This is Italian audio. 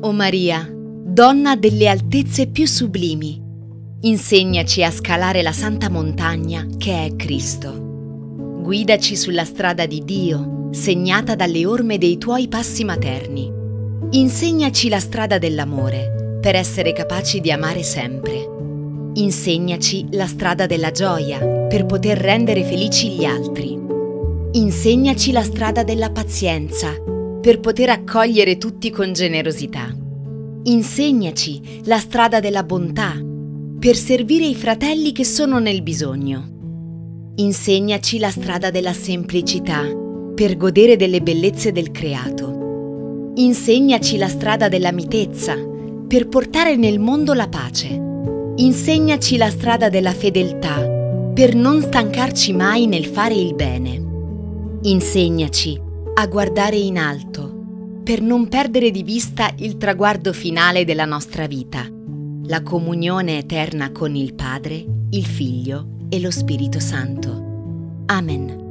O Maria, donna delle altezze più sublimi, insegnaci a scalare la santa montagna che è Cristo. Guidaci sulla strada di Dio, segnata dalle orme dei tuoi passi materni. Insegnaci la strada dell'amore, per essere capaci di amare sempre. Insegnaci la strada della gioia, per poter rendere felici gli altri. Insegnaci la strada della pazienza, per poter accogliere tutti con generosità. Insegnaci la strada della bontà, per servire i fratelli che sono nel bisogno. Insegnaci la strada della semplicità, per godere delle bellezze del creato. Insegnaci la strada della mitezza, per portare nel mondo la pace. Insegnaci la strada della fedeltà, per non stancarci mai nel fare il bene. Insegnaci a guardare in alto, per non perdere di vista il traguardo finale della nostra vita, la comunione eterna con il Padre, il Figlio e lo Spirito Santo. Amen.